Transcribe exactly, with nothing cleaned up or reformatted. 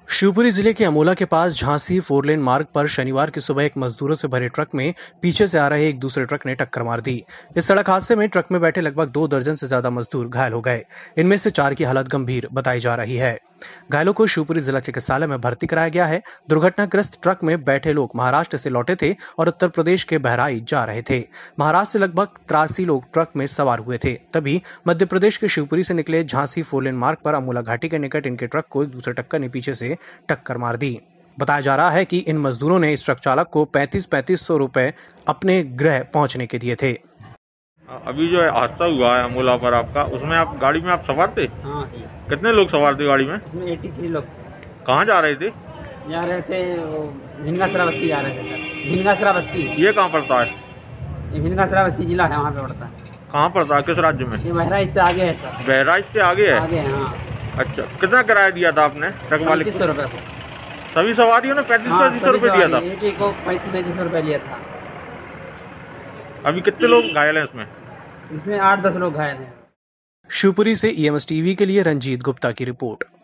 शिवपुरी जिले के अमोला के पास झांसी फोरलेन मार्ग पर शनिवार की सुबह एक मजदूरों से भरे ट्रक में पीछे से आ रहे एक दूसरे ट्रक ने टक्कर मार दी। इस सड़क हादसे में ट्रक में बैठे लगभग दो दर्जन से ज्यादा मजदूर घायल हो गए। इनमें से चार की हालत गंभीर बताई जा रही है। घायलों को शिवपुरी जिला चिकित्सालय में भर्ती कराया गया है। दुर्घटनाग्रस्त ट्रक में बैठे लोग महाराष्ट्र से लौटे थे और उत्तर प्रदेश के बहराइच जा रहे थे। महाराष्ट्र से लगभग तिरासी लोग ट्रक में सवार हुए थे। तभी मध्य प्रदेश के शिवपुरी से निकले झांसी फोरलेन मार्ग पर अमोला घाटी के निकट इनके ट्रक को एक दूसरे टक्कर ने पीछे से टक्कर मार दी। बताया जा रहा है कि इन मजदूरों ने इस ट्रक चालक को पैंतीस पैंतीस सौ रुपए अपने गृह पहुंचने के दिए थे। अभी जो हादसा हुआ है अमोला पर आपका, उसमें आप गाड़ी में आप सवार थे? हाँ। कितने लोग सवार थे गाड़ी में? उसमें तिरासी लोग थे। कहाँ जा रहे थे? जा रहे थे भिनगासरा बस्ती जा रहे थे सर। भिनगासरा बस्ती ये कहाँ पड़ता है? ये भिनगासरा बस्ती जिला है, वहाँ पे पड़ता है। कहाँ पड़ता है, किस राज्य में? ये बहराइच से आगे है सर। बहराइच से आगे है? आगे है, हाँ। अच्छा, कितना किराया दिया था आपने ट्रक वाले को? पैंतीस सौ रुपये। सभी सवारियों ने पैंतीस पैंतीस सौ रुपये दिया था? एक एक को पैंतीस पैंतीस सौ रुपये लिया था। अभी कितने लोग घायल हैं इसमें? इसमें आठ दस लोग घायल हैं। शिवपुरी से ई एम एस टीवी के लिए रंजीत गुप्ता की रिपोर्ट।